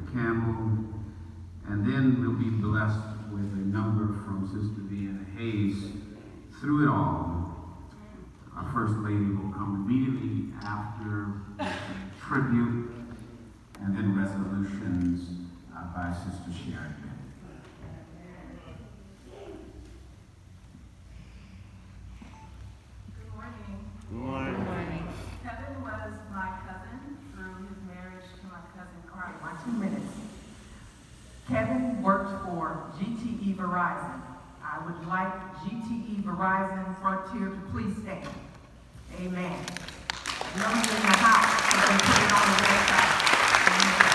Campbell, and then we'll be blessed with a number from Sister Vienna Hayes. Through it all, our First Lady will come immediately after tribute and then resolutions by Sister Sherry. Good morning. Good morning. Good morning. Kevin was my cousin through his marriage to my cousin. All right, my 2 minutes. Kevin worked for GTE Verizon. I would like GTE Verizon Frontier to please stand. Amen. Numbers in the house, so they put it on the website. Amen.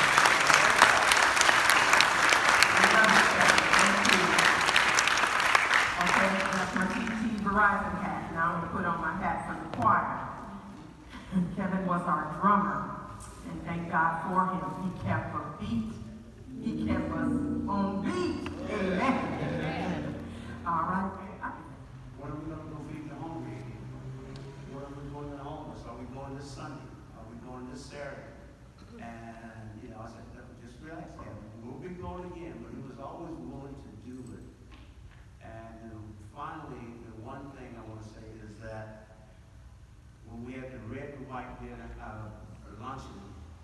I love you, Kevin. Thank you. Okay, that's my GTE Verizon hat. Now I'm going to put on my hat for the choir. Kevin was our drummer, and thank God for him. He kept a beat. He kept us on beat. Amen. All right. When are we going to go feed the hungry? When are we going to the homeless? Are we going this Sunday? Are we going this Saturday? And, you know, I said, just relax, Kevin. We'll be going again, but he was always willing to do it. And finally, the one thing I want to say is that when we had the red and white dinner, luncheon,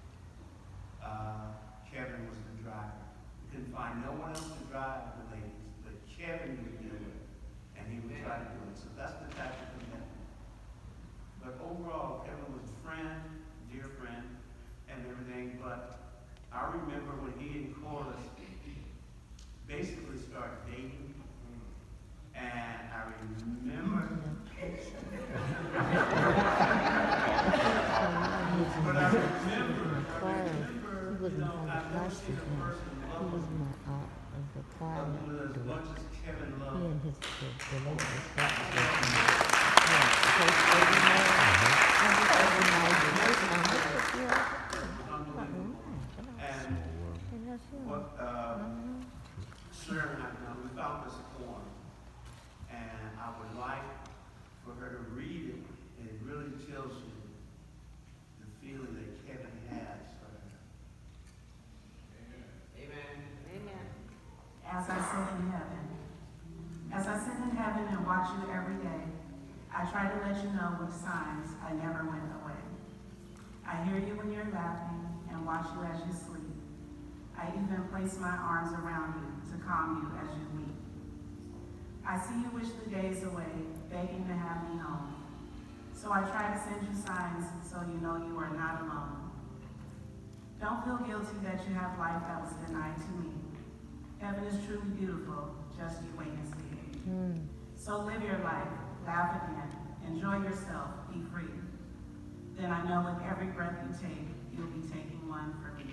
Kevin was the driver. We couldn't find no one else to drive the ladies, but Kevin would do it, and he would try to do it. So that's the type of commitment. But overall, Kevin was a friend, dear friend, and everything. But I remember when he and Corliss basically started dating, and I remember. But I remember, you know, I've never seen a person love him as much as Kevin loved him. And what Sharon and I done, we found this poem, and I would like for her to read it. It really tells you the feeling that Kevin has for her. Amen. Amen. As I sit in heaven and watch you every day, I try to let you know with signs I never went away. I hear you when you're laughing and watch you as you sleep. I even place my arms around you to calm you as you weep. I see you wish the days away, begging to have me home. So I try to send you signs so you know you are not alone. Don't feel guilty that you have life that was denied to me. Heaven is truly beautiful, just you wait and see. So live your life, laugh again, enjoy yourself, be free. Then I know with every breath you take, you'll be taking one for me.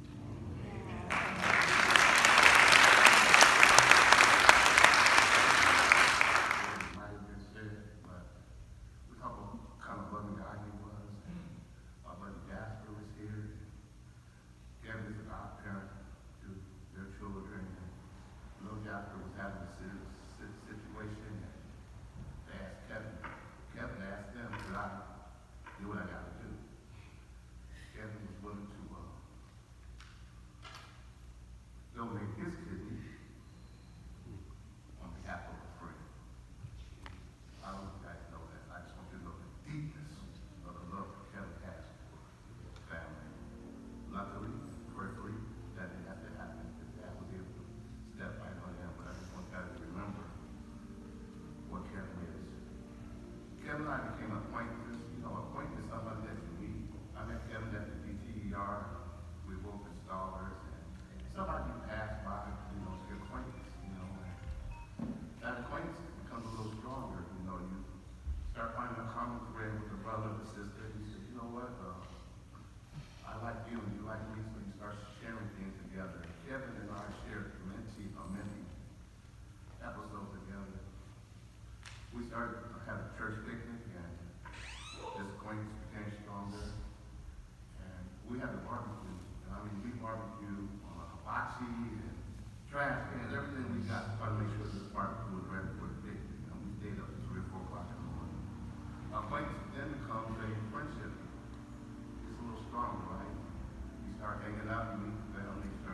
Kevin and I became acquaintances, acquaintances, somebody that you meet. I met Kevin at the DTER. We were both installers, and somebody you pass by, it's your acquaintance, That acquaintance becomes a little stronger, you start finding a common thread with a brother or sister, and you say, you know what, I like you and you like me, so you start sharing things together. Kevin and I shared plenty of many episodes together. We started having a church picnic, and this acquaintance became stronger. And we had a barbecue. We barbecued on a hibachi and trash cans, everything we got to try to make sure this barbecue was ready for the picnic. We stayed up to 3 or 4 o'clock in the morning. Acquaintance then becomes a friendship. It's a little stronger, right? You start hanging out, you meet family,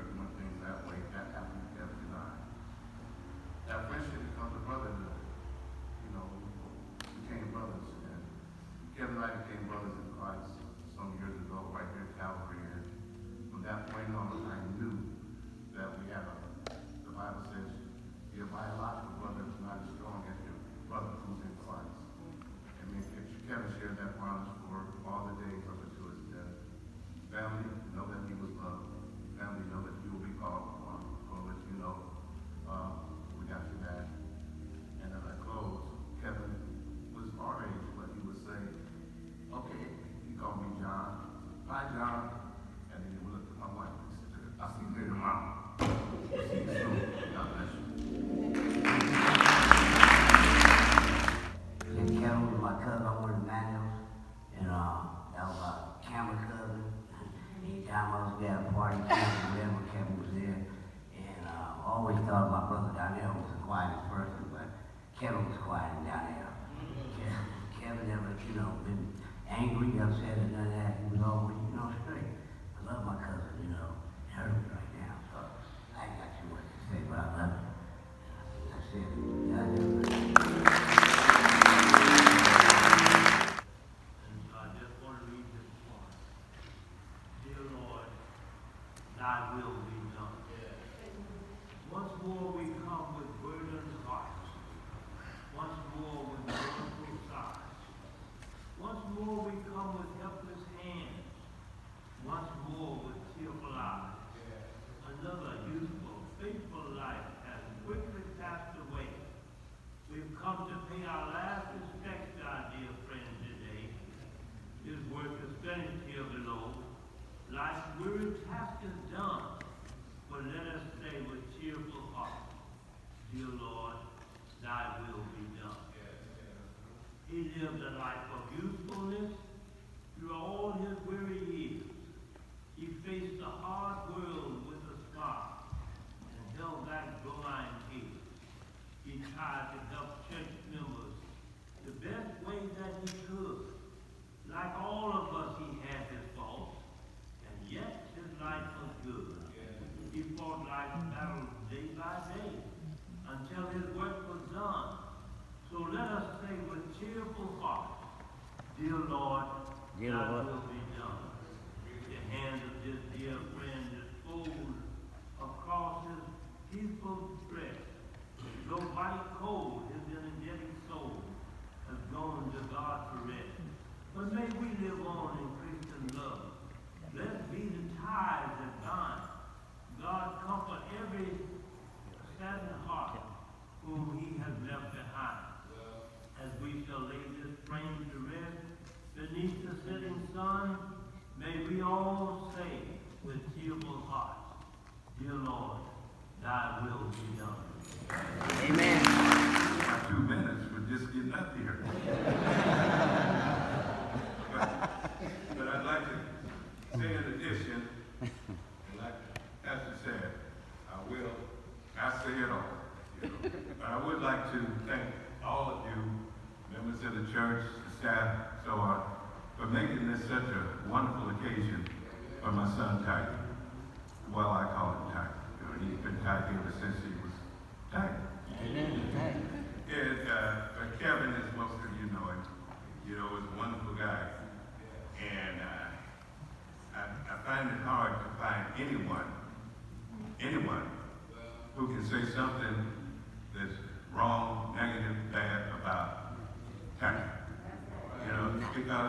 that point on, I knew that we had the Bible says, your biological brother is not as strong as your brother who's in Christ. I mean, Kevin shared that promise for all the days up until his death. Family, know that he was loved. Family, know that you will be called upon. We'll let you know we got your back. And as I close, Kevin was our age, but he would say, okay, he called me John. Hi, John. And then he would look at my wife and said, I'll see you later, Mom. See you soon. God bless you. And Kevin was my cousin over in Manuel, and that was our camera cousin. Anytime I was there at a party, Kevin was there. And I always thought my brother down there was the quietest person, but Kevin was quiet down there. Kevin never, been angry, upset, or none of that. He was always, straight. I love my cousin, it hurt me right now. So I ain't got too much to say, but I love him. That's it. God bless. I just want to read this one. Dear Lord, thy will be done. Once more we come with burdened hearts. Once more with mournful sighs. Once more we come with helpless hands. Once more with tearful eyes. Another youthful, faithful life has quickly passed away. We've come to pay our last respects to our dear friend today. His work is finished here below. Life's weary task is done. But let us say with cheerful heart, dear Lord, thy will be done. He lived a life of usefulness through all his weary years. He faced the hard world with a smile and held back blind tears. He tried to help church members the best way that he could. Like all of us, he had his faults, and yet his life was good. He fought life's battles day by day until his work was done. So let us say with cheerful heart, dear Lord, thy will be done. The hand of this dear friend is folded across his peaceful breast. Though mighty cold, his energetic soul has gone to God for rest. But may we live on in Christian love. Blessed be the ties that bind. God comfort every saddened heart whom he has left behind. As we shall lay this frame to rest beneath the setting sun, may we all say with tearful hearts, dear Lord, thy will be done. Amen. My 2 minutes for just getting up here. but I'd like to say in addition, like Pastor said, I say it all. But I would like to thank all of you, members of the church, the staff, so on, for making this such a wonderful occasion for my son Tyke. Well, I call him Tyke. He's been Tyke ever since he was Tyke. But Kevin, as most of you know him, is a wonderful guy. And I find it hard to find anyone who can say something that's wrong, negative, bad about Tyke. Because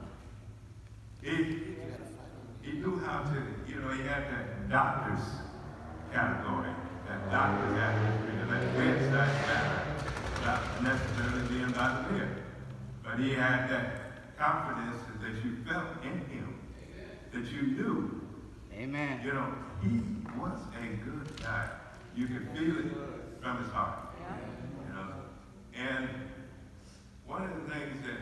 he knew how to, he had that doctor's category, that doctor's atmosphere, that bedside manner, not necessarily being about to live. But he had that confidence that you felt in him, that you knew. Amen. He was a good guy. You could feel it from his heart. And one of the things that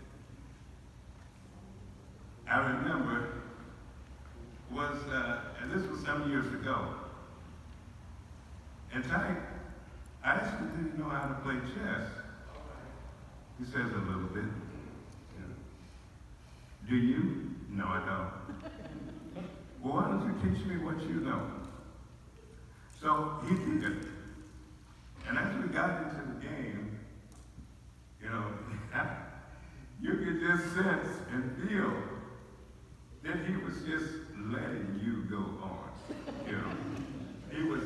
I remember was, and this was some years ago, and Tyke, I actually didn't know how to play chess. He says a little bit. Do you? No, I don't. Well, why don't you teach me what you know? So he did. And as we got into the game, you could just sense and feel that he was just letting you go.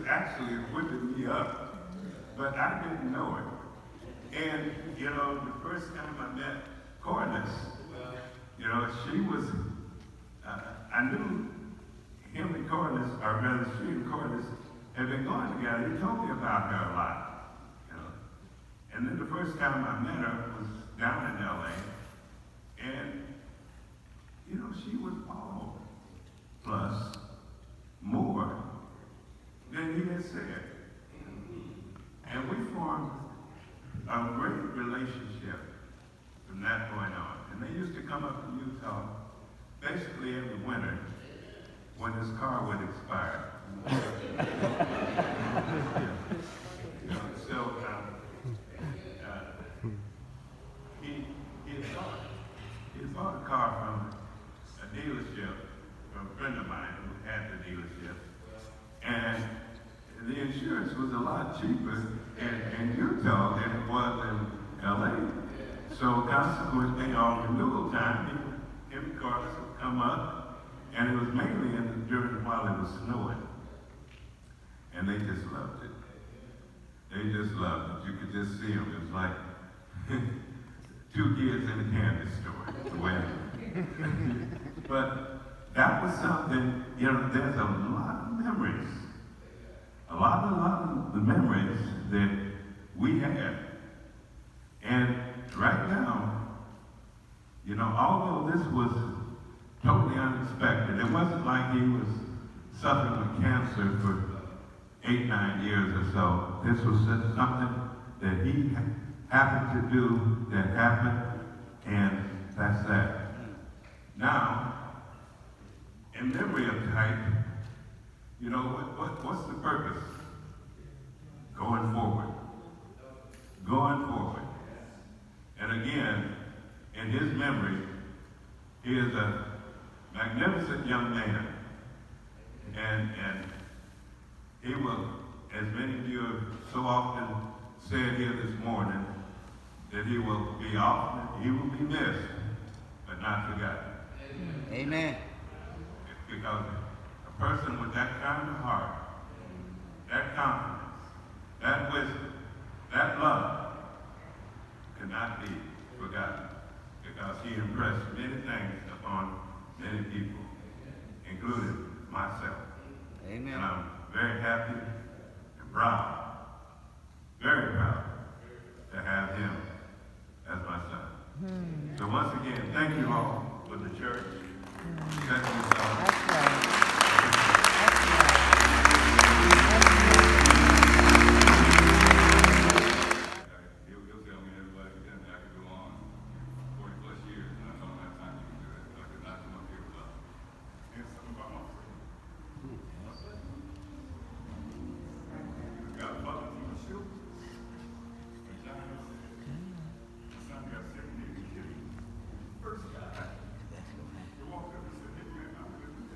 actually whipping me up, but I didn't know it. And, you know, the first time I met Corliss, you know, she was, I knew him and Corliss, or rather she and Corliss, had been going together. He told me about her a lot, you know. And then the first time I met her was down in LA, and, you know, she was all plus more than he had said. And we formed a great relationship from that point on. And they used to come up to Utah basically every winter when his car would expire. You know, so he had bought a car from a dealership, from a friend of mine who had the dealership, and the insurance was a lot cheaper in Utah than it was in LA. So consequently, on renewal time, him and Carlos would come up, and it was mainly during while it was snowing. And they just loved it. They just loved it. You could just see them. It was like two kids in a candy store, the way. But that was something, you know, there's a lot of memories. A lot of the memories that we had. And right now, you know, although this was totally unexpected, it wasn't like he was suffering with cancer for 8-9 years or so. This was just something that he happened to do that happened, and that's that. Now, in memory of Tyke, you know, what's the purpose? Going forward. Going forward. And again, in his memory, he is a magnificent young man. And he will, as many of you have so often said here this morning, that he will be missed, but not forgotten. Amen. Because a person with that kind of heart, that confidence, that wisdom, that love cannot be forgotten, because he impressed many things upon many people, including myself. Amen. And I'm very happy and proud, very proud, to have him as my son. So once again, thank you all for the church. Thank you so much. That's right. He'll tell me everybody can. I could go on 40 plus years, and I don't have time to do it. I could not come up here without and something about my friend. Got a mother from the shoe. And John said, my son got sick and needed a kid. First guy. He walked up and said, hey man, I'm going to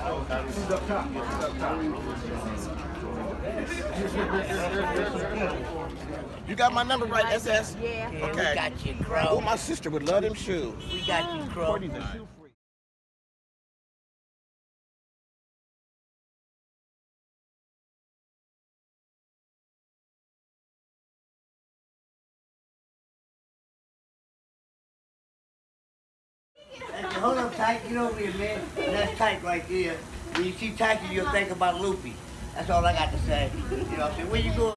Who's up top? Who's up top? You got my number right, SS? Yeah, Okay. we got you, Oh, Crow. my sister would love them shoes. We got you, Crow. Courtney's a shoe freak. Hold up, Tyke. Get over here, man. That's Tyke right there. When you see Tyke, you'll think about Loopy. That's all I got to say. You know what I'm saying? Where you going?